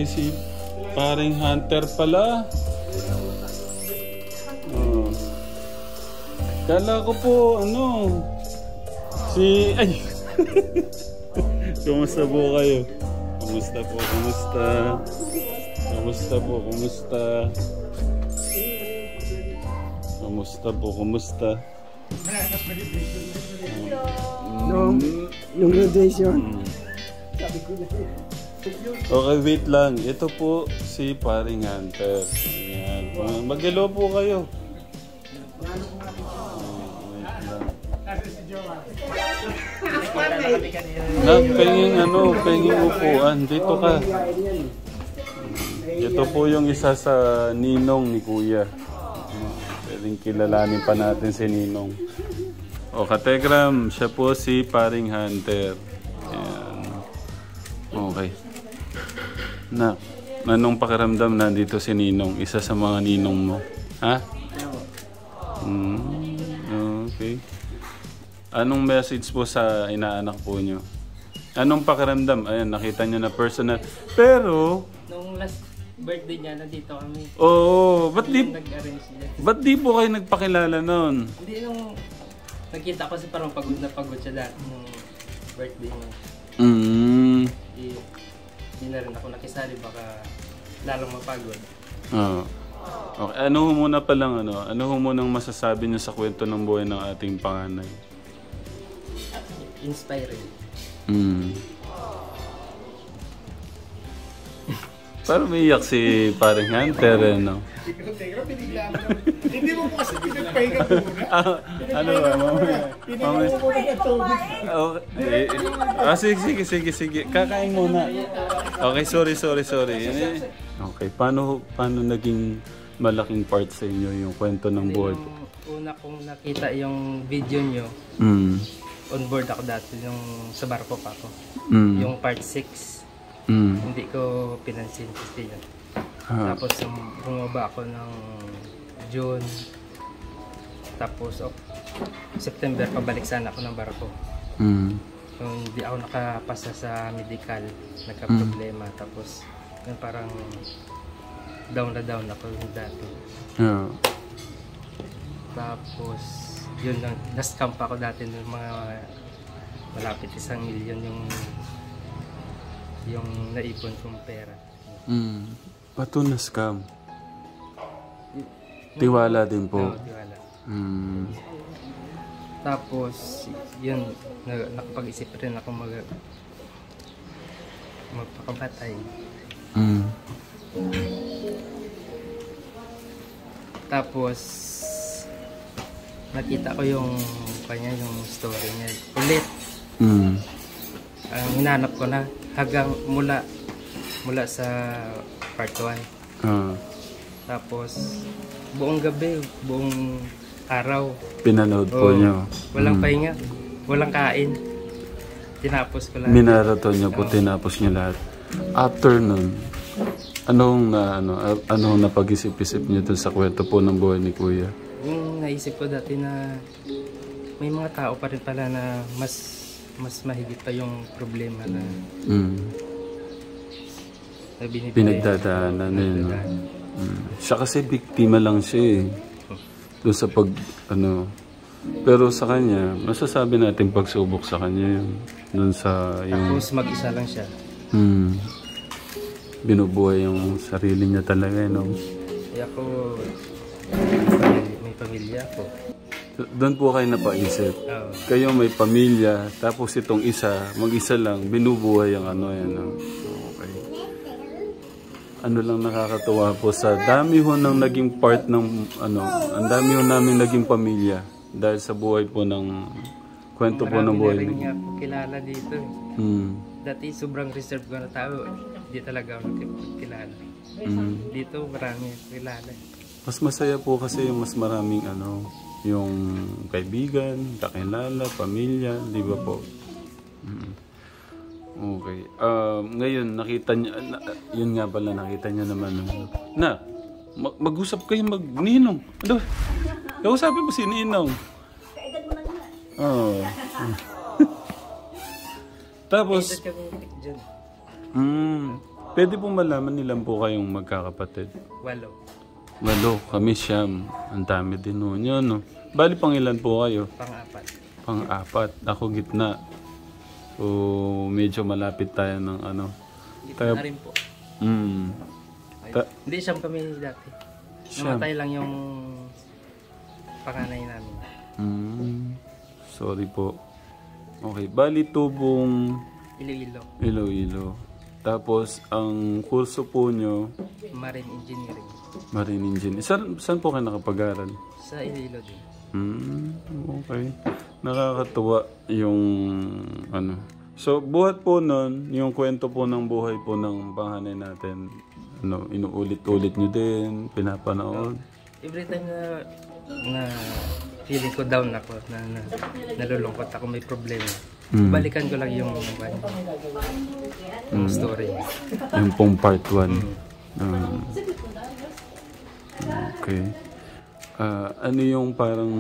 si paring Hunter pala. Oh. Kala ko po, ay! Kumusta po kayo? Kumusta po, kumusta? Kumusta po, kumusta? Kumusta po, kumusta? Nung graduation. Okay, wait lang. Ito po si paring Hunter. Ayan. Mag-hello po kayo. Penging upuan. Dito ka. Ito po yung isa sa ninong ni Kuya. Pwedeng kilalanin pa natin si Ninong. O kategram, siya po si paring Hunter. Ayan. Okay. Anong pakiramdam nandito si Ninong? Isa sa mga ninong mo. Ha? Okay. Anong message po sa inaanak po nyo? Anong pakiramdam? Ayan, nakita nyo na personal. Pero... Nung last birthday niya, nandito kami. Oo. Nag-arrange niya. Ba't di po kayo nagpakilala nun? Hindi, nung nakita ko kasi parang pagod na pagod siya dati nung birthday niya. Hindi na rin ako nakisali, baka lalong mapagod. Oo. Okay. Ano muna palang ano ho munang masasabi niyo sa kwento ng buhay ng ating panganay? Inspiring. Parang may iyak si paring Hunter, no? Hindi mo po kasi pinagpahinga muna. Ano ba? Pinagpahinga mo muna ng tubig. Sige. Kakain muna. Okay, sorry. Okay, paano naging malaking part sa inyo yung kwento ng buhay? Yung una kong nakita yung video nyo, on board ako dati yung sa barko pa ako. Yung part 6. Hindi ko pinansin kasi yun. Tapos bumaba ako ng June. Tapos September pabalik sana ako ng barko. Hindi ako nakapasa sa medical, nagka-problema. Tapos yun parang down na down ako yung dati. Tapos yun lang, na-scam pa ako dati ng mga malapit 1 milyon yung naipon kong pera. Pato na scam? Tiwala din po? Oo, tiwala. Tapos, yun, nakapag-isip rin ako magpakabatay. Tapos, nakita ko yung story niya ulit. Ang hinanap ko na hanggang mula sa part 1. Tapos buong gabi, buong araw pinanood po nyo. Walang pahinga, walang kain. Tinapos ko lahat. Minaraton nyo po, tinapos nyo lahat. After nun, anong napag-isip-isip nyo dun sa kwento po ng buhay ni Kuya? Yung naisip ko dati na may mga tao pa rin pala na mas mahigit pa yung problema na pinagdadaanan yun. Siya kasi biktima lang siya doon sa pero sa kanya masasabi natin pagsubok sa kanya yun doon sa yung tapos mag-isa lang siya. Binubuhay yung sarili niya talaga, no? Kaya ako may pamilya ko. Doon po kayo napaisip. Kayo may pamilya, tapos itong mag-isa lang, binubuhay ang yan. Okay. Ano lang nakakatuwa po sa dami ho ng naging part ng ang dami ho namin naging pamilya dahil sa buhay po ng kwento po ng buhay. Marami na rin niya ako kilala dito. Dati sobrang reserve ko na tao, hindi talaga ako kilala. Dito marami kilala. Mas masaya po kasi yung mas maraming yung kaibigan, kakilala, pamilya, di ba po? Okay. Ngayon, nakita niya, yun nga pala, nakita niya naman. Mag-usap kayo, Ninong. Ano? Kausapin mo si Ninong. Tapos, Pwede po malaman nilang po kayong magkakapatid. 8. 8, kami 9. Ang dami din nun yun, no? Bali pang ilan po kayo? Pang-4. Pang-4. Ako gitna. So, medyo malapit tayo ng ano. Gitna na rin po. Hindi, siyam kami dati. Namatay lang yung panganay namin. Sorry po. Okay, bali tubong Iloilo. Iloilo. Tapos, ang kurso po nyo, Marine Engineering. Marine Engineering. Saan po kayo nakapag-aral? Sa Iloilo din. Okay. Nakakatuwa yung ano. So, buhat po nun, yung kwento po ng buhay po ng panganay natin, ano, inuulit-ulit nyo din, pinapanood. Every time na feeling ko down ako, na nalulungkot ako, may problema. Balikan ko lang yung story. Yung pong part 1. Okay. Ano yung parang,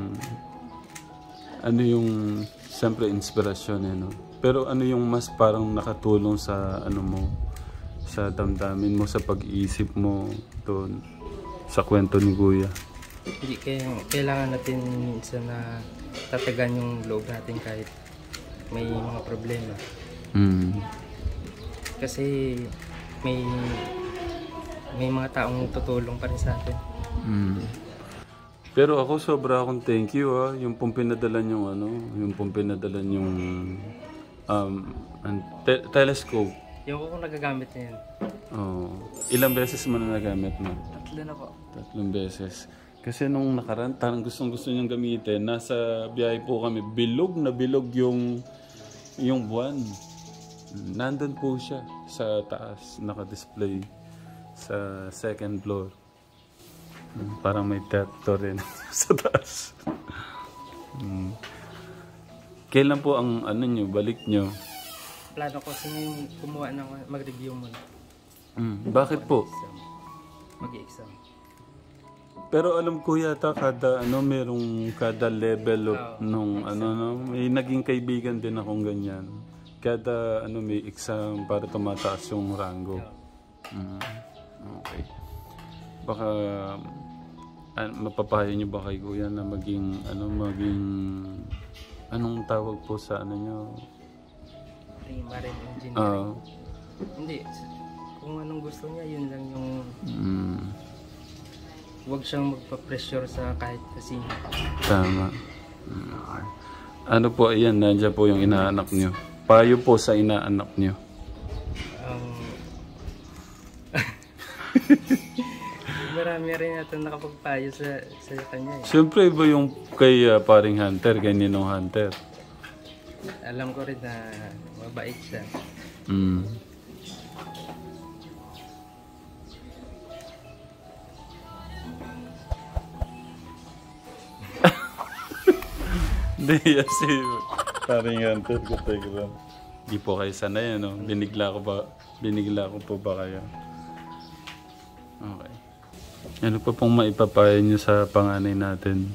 ano yung, siyempre inspirasyon no? Pero ano yung mas parang nakatulong sa ano mo, sa damdamin mo, sa pag-iisip mo doon, sa kwento ni Kuya? Hindi, kailangan natin minsan na tatagan yung loob natin kahit may mga problema. Kasi may mga taong tutulong pa rin sa atin. Pero ako sobra akong thank you yung pong pinadala yung ano, yung pong pinadala yung telescope. Yung ko kung nagagamit na yan. Ilang beses mo na nagamit mo? 3 na po. 3 beses. Kasi nung nakaraan, parang gustong-gusto niyang gamitin. Nasa biyahe po kami. Bilog na bilog yung buwan. Nandun po siya sa taas. Naka-display sa 2nd floor. Parang may teto rin sa taas. Kailan po ang ano nyo, balik nyo? Plano ko kumuha ng mag-review muna. Bakit po? Mag-exam. Pero alam ko yata kada ano merong kada level of nung ano no, may naging kaibigan din akong ganyan. Kada ano may exam para tumataas yung rango. Okay. Baka mapapayo niyo ba kay Kuya na maging anong tawag po sa ano niyo? Marine Engineering. Hindi. Kung anong gusto niya, yun lang yung... Huwag siyang magpa-pressure sa kahit kasino. Tama. Okay. Ano po, ayan, nandiyan po yung inaanak niyo. Payo po sa inaanak niyo. Marami rin natin nakapagpayo sa kanya. Siyempre, iba yung kay paring Hunter, kay Ninong Hunter. Alam ko rin na mabait siya. Hindi, kasi paring Hunter ko tayo. Di po kayo sanay, ano? Binigla ko po ba kayo? Okay. Ano pa pong maipapayo niyo sa panganay natin?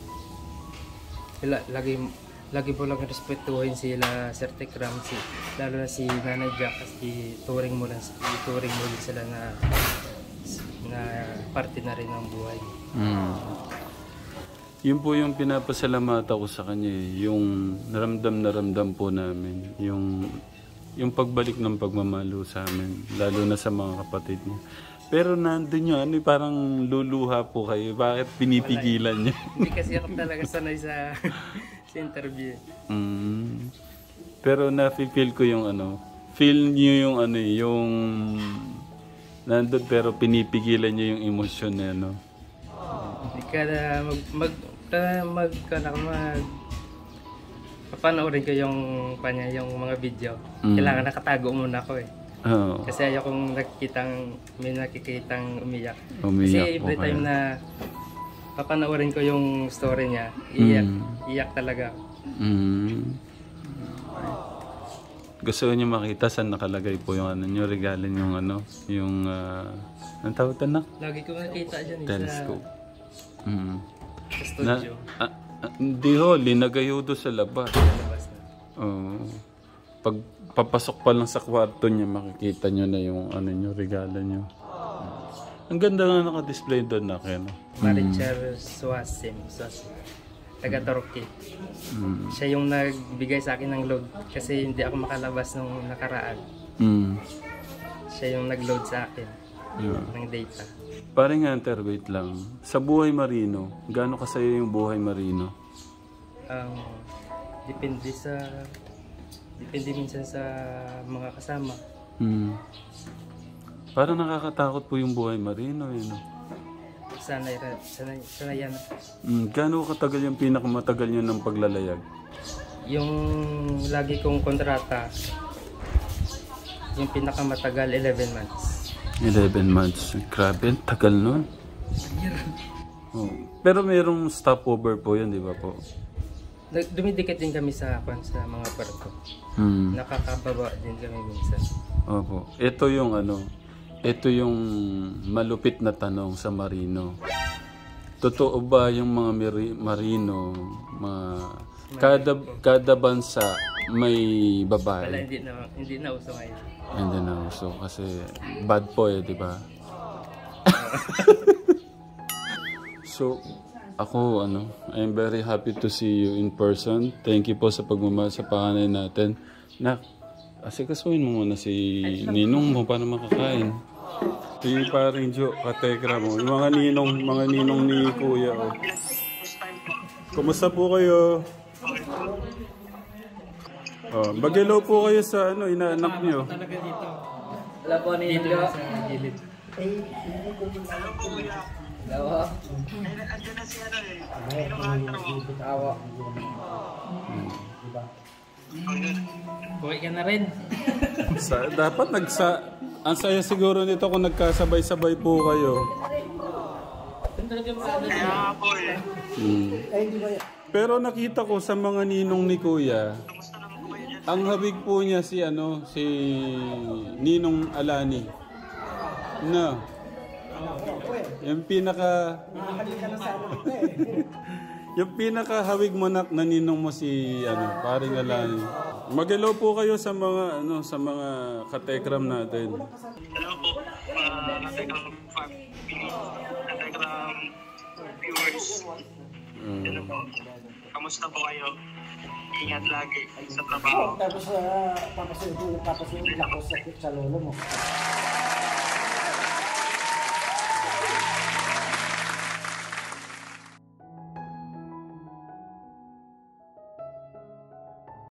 Lagi po lang respetuhin sila, Sir Tekram, lalo na si Nanay Jack, kasi ituring mo din sila na parte na rin ng buhay. Yun po yung pinapasalamata ko sa kanya, yung naramdam po namin, yung pagbalik ng pagmamalo sa amin, lalo na sa mga kapatid niya. Pero nandun yun, parang luluha po kayo. Bakit pinipigilan niyo? Hindi kasi ako talaga sanay sa interview. Pero na-feel ko yung feel niyo yung yung nandun pero pinipigilan niyo yung emosyon niya, no? Hindi ka papanoorin ko yung mga video. Kailangan nakatago muna ako eh. Kasi ayokong may nakikitang umiyak. Kasi every time na papanoorin ko yung story niya, iyak talaga. Gusto niyo makita saan nakalagay po yung niyo, regalin yung yung ang tawag na? Lagi ko nakita dyan telescope. Sa studio. Hindi ho, linagay ho doon sa labas. papasok pa lang sa kwarto niya, makikita niyo na yung ano niyo, regalo niyo. Ang ganda nga naka-display doon na kayo. Marichel Suasim. Taga Torque. Siya yung nagbigay sa akin ng load kasi hindi ako makalabas nung nakaraan. Siya yung nag-load sa akin ng data. Paring Hunter, wait lang. Sa buhay marino, gaano kasaya yung buhay marino? Depende minsan sa mga kasama. Parang nakakatakot po yung buhay marino. No? Sanay yan. Gaano katagal yung pinakamatagal nyo ng paglalayag? Yung lagi kong kontrata, yung pinakamatagal 11 months. 11 months. Grabe, tagal nun. Oh. Pero mayroong stopover po yan, di ba po? Dumidikit din kami sa mga parto. Nakakababa din kami minsan. Opo. Ito yung malupit na tanong sa marino. Totoo ba yung mga marino, kada bansa may babae? Wala, hindi na uso ngayon. Hindi na uso kasi bad po di ba? So, ako, I'm very happy to see you in person. Thank you po sa pagmamahal sa panganay natin. Nak, asikasuhin mo muna si ninong mo para makakain. Si paring Jo, katekra mo. Yung mga ninong ni Kuya. Oh. Kumusta po kayo? Oh, bagelo po kayo sa inaanak niyo. Wala po dito sa gilid. Dawa. Andiyan na siya Tawa. Buhay ka na rin. Dapat ang saya siguro nito kung nagkasabay-sabay po kayo. Pero nakita ko sa mga ninong ni Kuya, ang habig po niya si Ninong Alani. Yung yung pinakahawig mo na ninong mo si paring Alani. Mag-hello po kayo sa mga katekram natin. Hello po, katekram family, katekram viewers. Hello po. Kamusta po kayo? Ingat lagi sa trabaho. Tapos papasunod ako sa lolo mo.